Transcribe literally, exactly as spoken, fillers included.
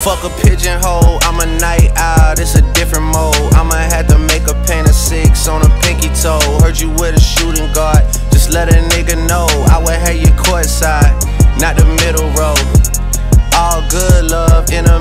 Fuck a pigeonhole, I'm a night owl, it's a different mode. I'ma have to make a paint of six on a pinky toe. Heard you with a shooting guard, just let a nigga know I would have you courtside, not the middle row. All good love.